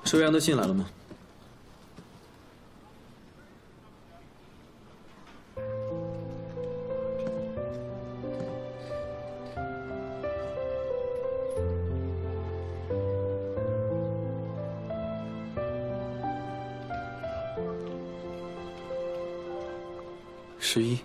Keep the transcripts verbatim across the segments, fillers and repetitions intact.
周阳的信来了吗？十一。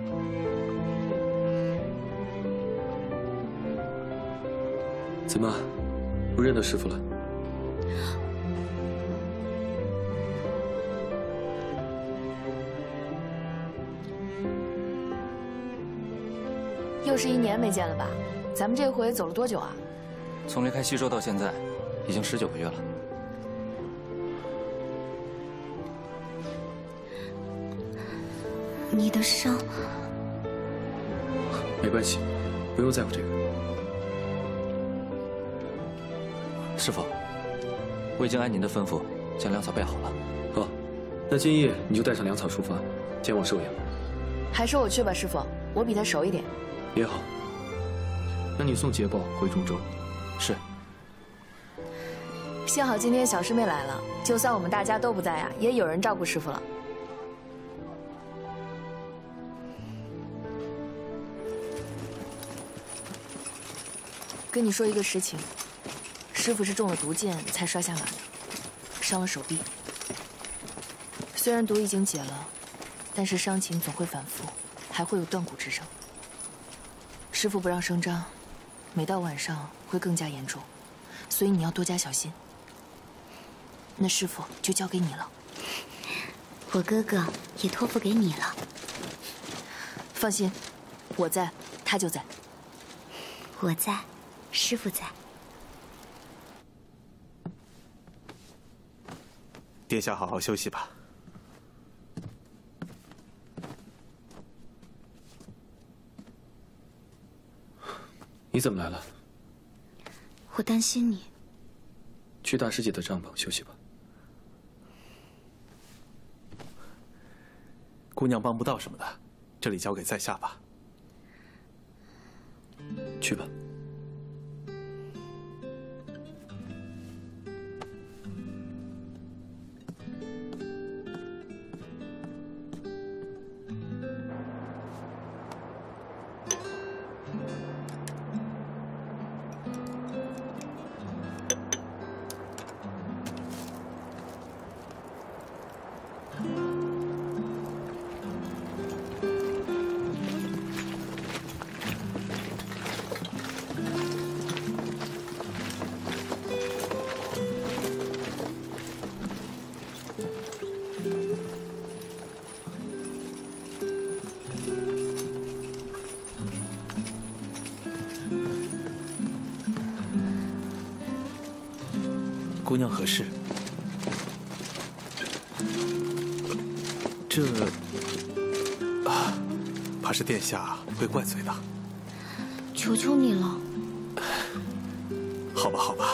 怎么，不认得师傅了？ 又是一年没见了吧？咱们这回走了多久啊？ 从离开西周到现在，已经十九个月了。 你的伤…… 没关系，不用在乎这个。 师傅，我已经按您的吩咐将粮草备好了。 好，那今夜你就带上粮草出发，前往寿阳。 还是我去吧，师傅，我比他熟一点。 也好，那你送捷报回中州。 是。 幸好今天小师妹来了，就算我们大家都不在呀，也有人照顾师傅了。跟你说一个实情。 师傅是中了毒箭才摔下马的，伤了手臂。虽然毒已经解了，但是伤情总会反复，还会有断骨之症。师傅不让声张，每到晚上会更加严重，所以你要多加小心。那师傅就交给你了， 我哥哥也托付给你了。 放心，我在，他就在。 我在，师傅在。 殿下好好休息吧。 你怎么来了？ 我担心你。 去大师姐的帐篷休息吧。 姑娘帮不到什么的，这里交给在下吧。 去吧。 姑娘何事？这啊，怕是殿下会怪罪的。 求求你了。 好吧，好吧。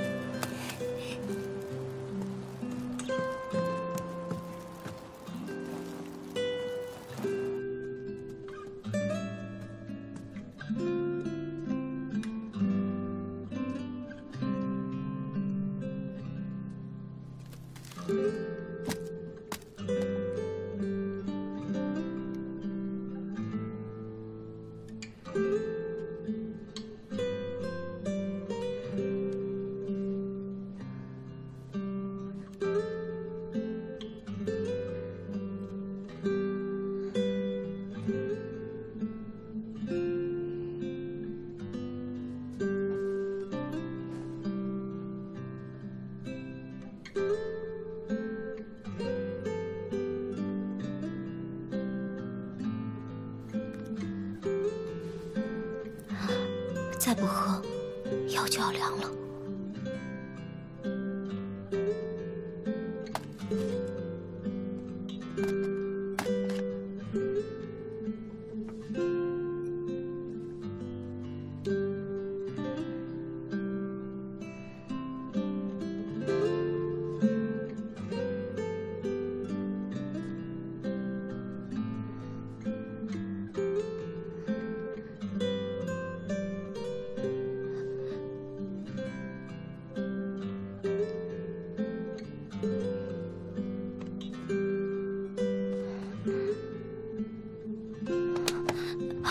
再不喝，药就要凉了。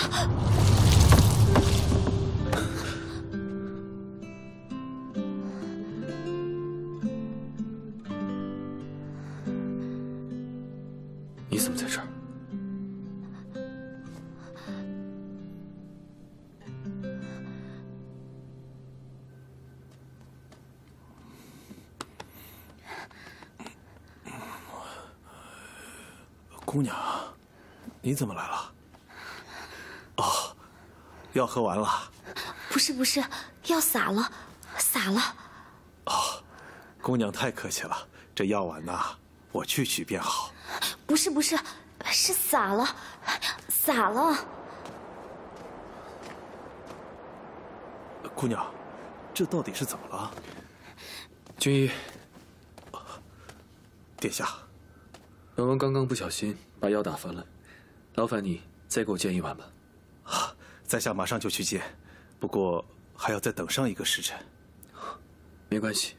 你怎么在这儿？ 姑娘，你怎么来了？哦，药喝完了。 不是不是，药洒了，洒了。 哦，姑娘太客气了，这药丸呐，我去取便好。 不是不是，是洒了，洒了。 姑娘，这到底是怎么了？ 君一， 殿下。 本王刚刚不小心把药打翻了，劳烦你再给我煎一碗吧。 啊，在下马上就去煎，不过还要再等上一个时辰。 没关系。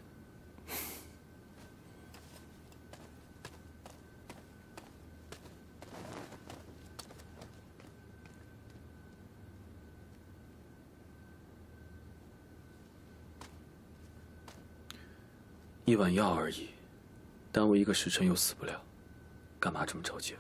一碗药而已，耽误一个时辰又死不了。干嘛这么着急啊？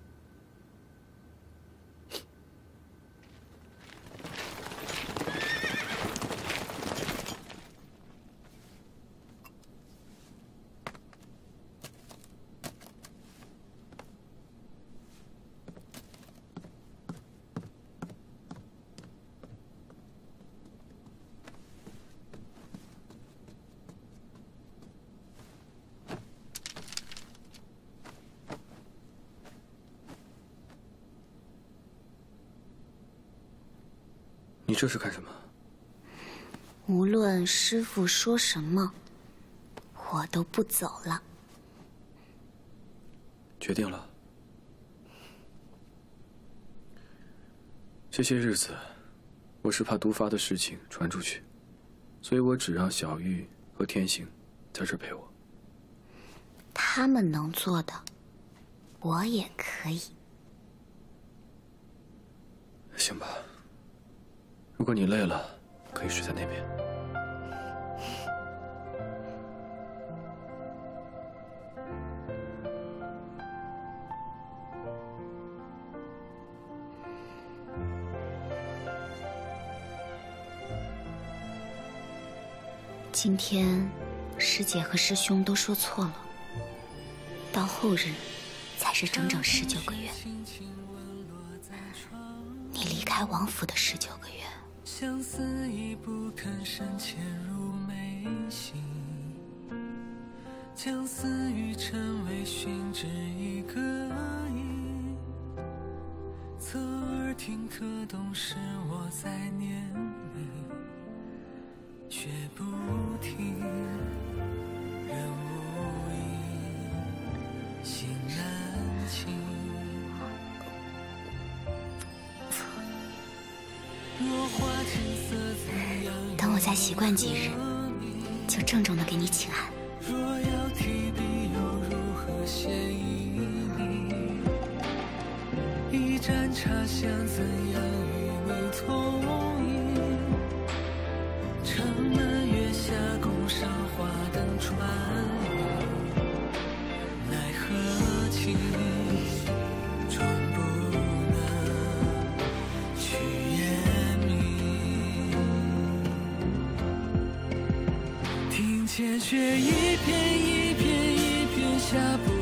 你这是干什么？ 无论师父说什么，我都不走了。 决定了。这些日子，我是怕毒发的事情传出去，所以我只让小玉和天行在这陪我。 他们能做的，我也可以。 行吧。如果你累了，可以睡在那边。 今天，师姐和师兄都说错了，到后日才是整整十九个月。你离开王府的十九个月。 相思已不肯深潜入眉心，将思与尘微寻至一个影，侧耳听可懂是我在念你，却不听，人无影，心难静。 等我再习惯几日，就郑重的给你请安。 若要提笔，又如何写意你？一盏茶香，怎样与你同饮？城门月下，宫上花灯穿云，奈何情？见雪一片一片一片下不